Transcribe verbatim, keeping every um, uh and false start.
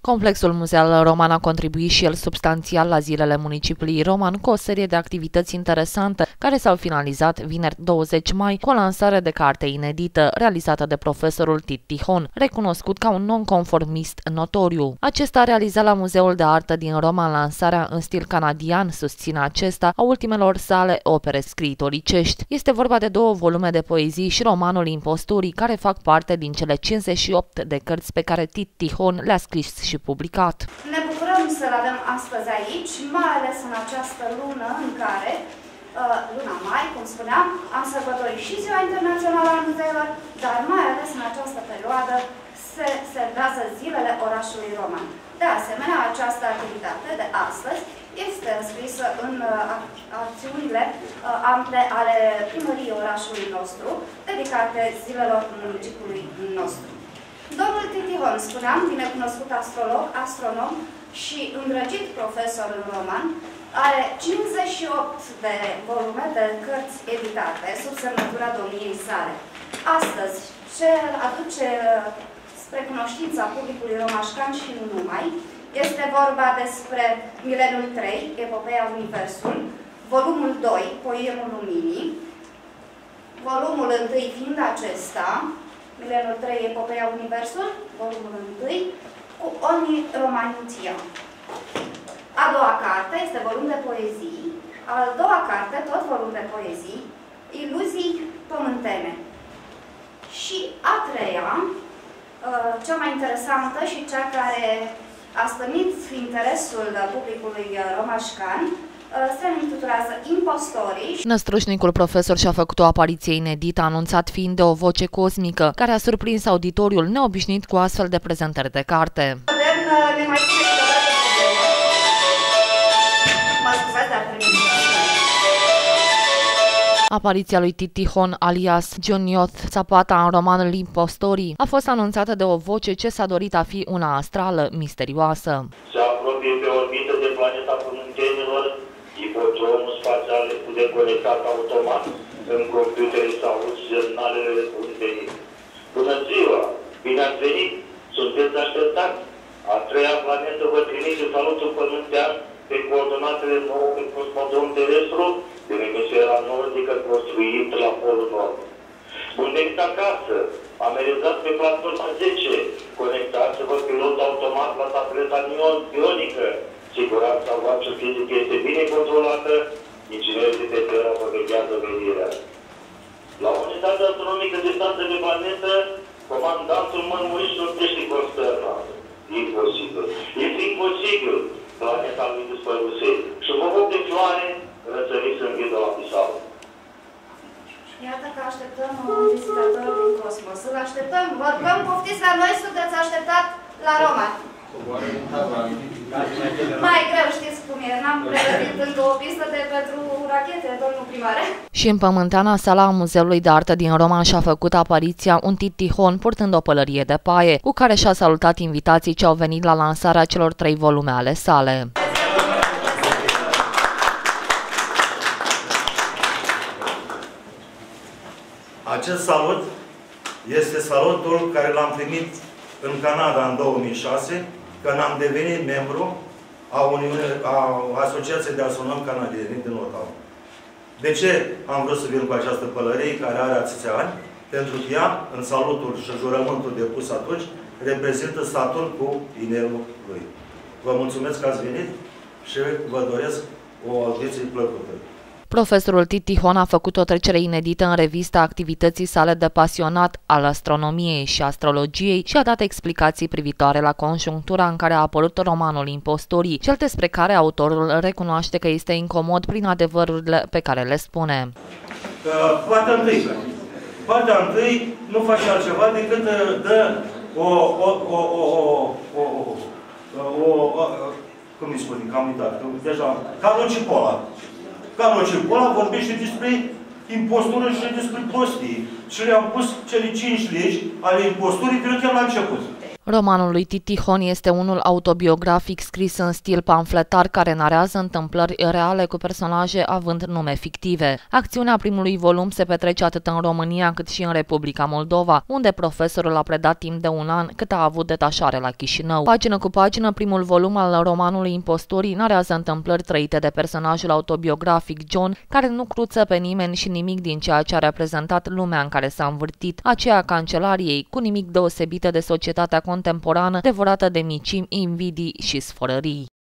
Complexul muzeal roman a contribuit și el substanțial la zilele municipiului roman cu o serie de activități interesante care s-au finalizat vineri douăzeci mai cu o lansare de carte inedită realizată de profesorul Tihon, recunoscut ca un nonconformist notoriu. Acesta a realizat la Muzeul de Artă din Roma lansarea în stil canadian, susține acesta, a ultimelor sale opere scriitoricești. Este vorba de două volume de poezii și romanul Imposturii, care fac parte din cele cincizeci și opt de cărți pe care Tihon le-a scris și publicat. Ne bucurăm să-l avem astăzi aici, mai ales în această lună în care, luna mai, cum spuneam, am sărbătorit și Ziua Internațională a Muzeelor, dar mai ales în această perioadă se celebrează zilele orașului roman. De asemenea, această activitate de astăzi este înscrisă în acțiunile ample ale primăriei orașului nostru, dedicate zilelor municipiului nostru. Domnul Tihon, spuneam, binecunoscut astrolog, astronom și îndrăgit profesor în roman, are cincizeci și opt de volume de cărți editate sub semnătura domniei sale. Astăzi, ce aduce spre cunoștința publicului romașcan și nu numai, este vorba despre Mileniul trei, Epopeea Universul, volumul doi, Poemul Luminii, volumul unu fiind acesta, Mileniul trei, Epopeea Universul, volumul unu, cu Omni Romanitia. A doua carte este volum de poezii, a doua carte, tot volum de poezii, Iluzii pământene. Și a treia, cea mai interesantă și cea care a stănit interesul publicului romașcan, se intitulează Impostorii. Năstrușnicul profesor și-a făcut o apariție inedită, anunțat fiind de o voce cosmică, care a surprins auditoriul neobișnuit cu astfel de prezentări de carte. Apariția lui Tihon alias Juniot Zapata în romanul Impostorii a fost anunțată de o voce ce s-a dorit a fi una astrală, misterioasă. Se apropie pe orbită de planeta pământenilor, hipodromul spațial de conectat automat în computere sau semnalele răspundenii. Bună ziua! Bine ați venit! Sunteți așteptați! A treia planetă vă trimite salutul pământean pe coordonatele noului cosmodrom terestru din emisfera nordică construit la polul nord. Bun venit acasă! Amerizați pe platforma zece. Conectați-vă pilot automat la tableta bionică. Siguranța voastră fizică este bine controlată. Inginerii de pe terra vă veghează venirea. La unitatea astronomică distanță de planetă, comandantul mărmurișilor crește consternat. Imposibil. Este imposibil. Planeta lui dispăruse. Și mă rog de floare, răsăriți în ghidul abisal. Iată că așteptăm un vizitator din cosmos. Îl așteptăm. Vă rugăm, poftiți la noi, sunteți așteptat la Roma. Mai greu, știți cum e. N-am pregătit încă o pistă de pentru rachete, domnul primare. Și în pământeana sala Muzeului de Artă din Roma și-a făcut apariția un Tihon purtând o pălărie de paie, cu care și-a salutat invitații ce au venit la lansarea celor trei volume ale sale. Acest salut este salutul care l-am primit în Canada în două mii șase, când am devenit membru a, Uniune, a Asociației de Astronomi Canadieni din Ottawa. De ce am vrut să vin cu această pălărie care are atâția ani? Pentru că ea, în salutul și jurământul depus atunci, reprezintă Saturn cu inelul lui. Vă mulțumesc că ați venit și vă doresc o audiție plăcută. Profesorul Tihon a făcut o trecere inedită în revista activității sale de pasionat al astronomiei și astrologiei și a dat explicații privitoare la conjunctura în care a apărut romanul Impostorii, cel despre care autorul recunoaște că este incomod prin adevărurile pe care le spune. Partea întâi. Partea întâi nu face altceva decât dă o... o, o, o, o, o cum îi spune, că am uitat, deja, ca Lucipola. Ca Lucipola vorbește despre impostură și despre prostii. Și le-am pus cele cinci legi ale imposturii de chiar la început. Romanul lui Titihon este unul autobiografic scris în stil pamfletar care narează întâmplări reale cu personaje având nume fictive. Acțiunea primului volum se petrece atât în România cât și în Republica Moldova, unde profesorul a predat timp de un an cât a avut detașare la Chișinău. Pagină cu pagină, primul volum al romanului Impostorii narează întâmplări trăite de personajul autobiografic John, care nu cruță pe nimeni și nimic din ceea ce a reprezentat lumea în care s-a învârtit, aceea cancelariei, cu nimic deosebită de societatea contemporană, devorată de micimi, invidii și sfărării.